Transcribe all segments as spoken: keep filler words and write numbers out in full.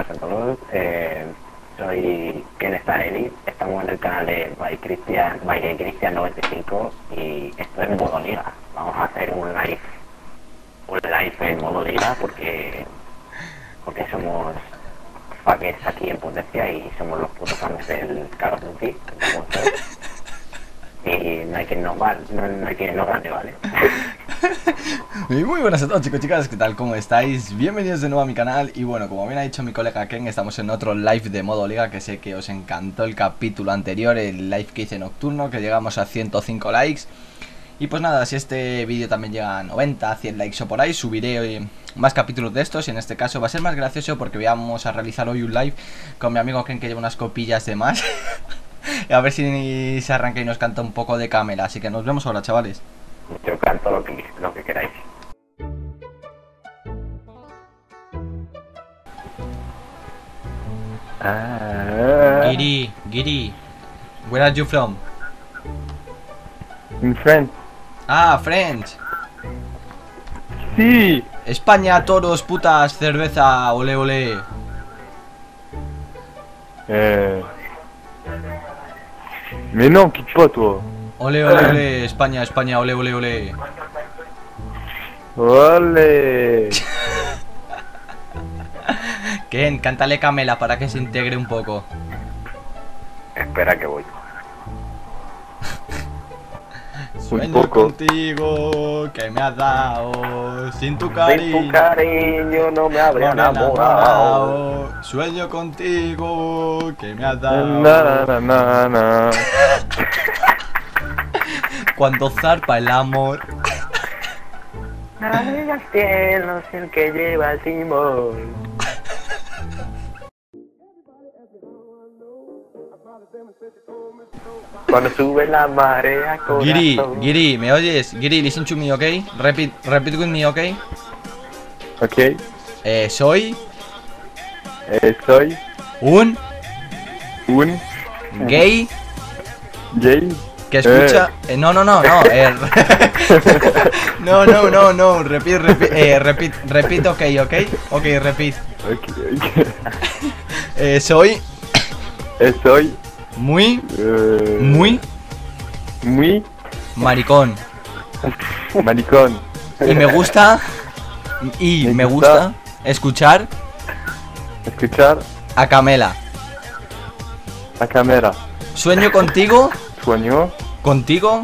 buenas a todos. Eh, soy Ken Starelli. Estamos en el canal de By Cristian, By Cristian noventa y cinco y esto es modo liga. Vamos a hacer un live, un live en modo liga porque porque somos fuckers aquí en potencia y somos los putos fans del Call of Duty. Y no hay quien nos va, no, no hay quien nos gane, ¿vale? Y muy buenas a todos, chicos, chicas, ¿qué tal? ¿Cómo estáis? Bienvenidos de nuevo a mi canal. Y bueno, como bien ha dicho mi colega Ken, estamos en otro live de modo liga, que sé que os encantó el capítulo anterior, el live que hice nocturno, que llegamos a ciento cinco likes. Y pues nada, si este vídeo también llega a noventa, cien likes o por ahí, subiré hoy más capítulos de estos. Y en este caso va a ser más gracioso porque vamos a realizar hoy un live con mi amigo Ken, que lleva unas copillas de más. A ver si se arranca y nos canta un poco de Camela. Así que nos vemos ahora, chavales. Yo canto lo que, lo que queráis. Ah. Giri, Giri, where are you from? In France. Ah, French. Sí. España, toros, putas, cerveza, ole, ole. Euh... Mais non, quitte pas toi. Ole, ole, ole, España, España, ole, ole, ole. Ole. Ken, cántale Camela para que se integre un poco. Espera que voy. Sueño poco. contigo, que me has dado. Sin tu Sin cariño, tu cariño no me habría no me he enamorado. enamorado. Sueño contigo, que me has dado. Na, na, na, na. Cuando zarpa el amor. Navega al cielo, es el que lleva el timón. Cuando sube la marea, corazón. Giri, Giri, ¿me oyes? Giri, listen to me, ¿ok? Repeat, repeat with me, ¿ok? Ok. Eh, soy Eh, soy un un gay gay. que escucha... Eh, no, no, no, no, eh, no, no, no, no, repeat, repeat, eh, repeat, repeat, ok, ok, ok, repeat. Ok, ok. Eh, soy Eh, soy muy, euh, muy muy maricón. maricón. Y me gusta, y Me me gusta gusta escuchar Escuchar a Camela. la cámara. Sueño contigo, Sueño contigo,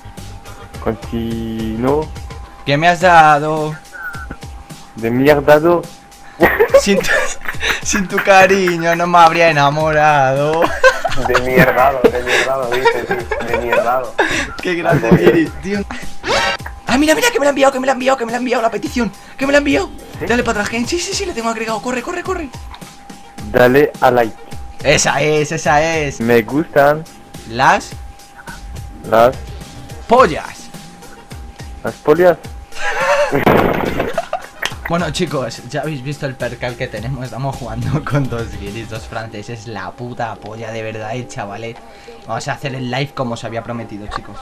continuo que me has dado. de mierdado. Sin tu, sin tu cariño no me habría enamorado. De mierdado, de mierdado, dice, sí, de mierdado. Qué grande, Giri, tío. Ah, mira, mira, que me la ha enviado, que me la ha enviado, que me la ha enviado la petición. Que me la ha enviado. Dale para atrás, Gen. Sí, sí, sí, le tengo agregado. Corre, corre, corre. Dale a like. Esa es, esa es. Me gustan Las las pollas. las polias. Bueno, chicos, ya habéis visto el percal que tenemos. Estamos jugando con dos guiris, dos franceses. La puta polla, de verdad, el chavalet. Vamos a hacer el live como os había prometido, chicos.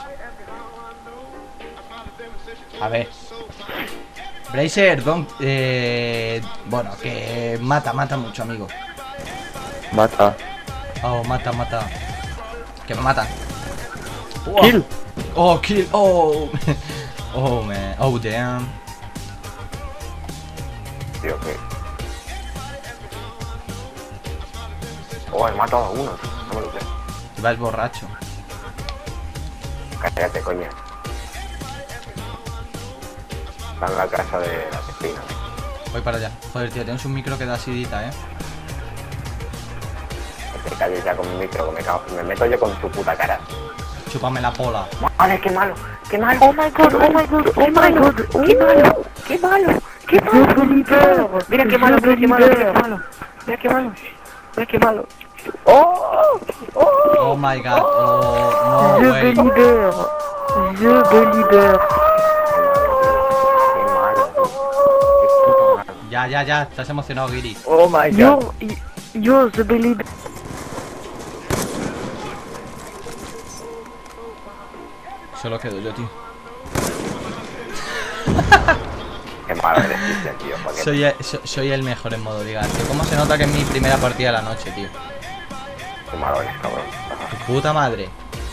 A ver. Bracer, don... Eh, bueno, que mata, mata mucho, amigo. Mata. Oh, mata, mata. Que me matan. Wow. Kill. Oh, kill. Oh. Oh, man. Oh, damn. Tío, que... Oh, he matado a uno, tío. No me lo creo. Vas borracho. Cállate, coña. Está en la casa de la vecina. Voy para allá. Joder, tío, tienes un micro que da asidita, eh. Que te calles ya con mi micro, que me cago. Me meto yo con tu puta cara. Chúpame la pola. Vale, qué malo, qué malo. Oh my god, oh my god, qué malo, qué malo, qué malo, qué malo. Mira qué malo, mira qué malo, mira qué malo. Mira qué malo, mira qué malo. Oh, oh, Oh my god. Oh, no, Je güey. me libère. Je me libère. qué malo, qué puto malo. Ya, ya, ya. Estás emocionado, Giri. Oh my god. Yo, yo, je me libère. Solo quedo yo, tío. Qué malo. malo eres, Cristian, tío. Porque... Soy, so, soy el mejor en modo liga, tío. ¿Cómo se nota que es mi primera partida de la noche, tío? Qué malo eres, cabrón. Tu puta madre.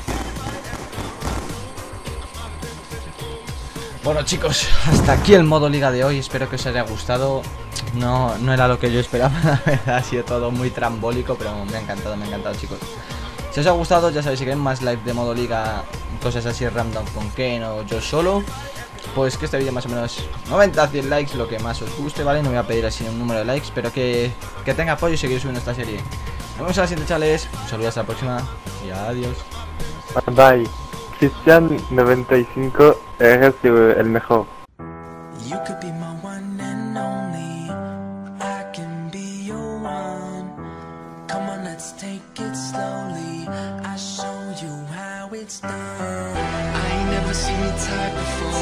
Bueno, chicos, hasta aquí el modo liga de hoy. Espero que os haya gustado. No, no era lo que yo esperaba, la verdad. Ha sido todo muy trambólico, pero me ha encantado, me ha encantado, chicos. Si os ha gustado, ya sabéis, si queréis más live de modo liga, cosas así random con Ken o yo solo, pues que este vídeo más o menos noventa a cien likes, lo que más os guste, ¿vale? No voy a pedir así un número de likes, pero que, que tenga apoyo y seguir subiendo esta serie. Nos vemos en la siguiente, chavales. Un saludo, hasta la próxima y adiós. Bye. Cristian noventa y cinco, eres el mejor. You could be my one and only. I can be your one. Come on, let's take it slowly. I'll show you how it's done. I ain't never seen your type before.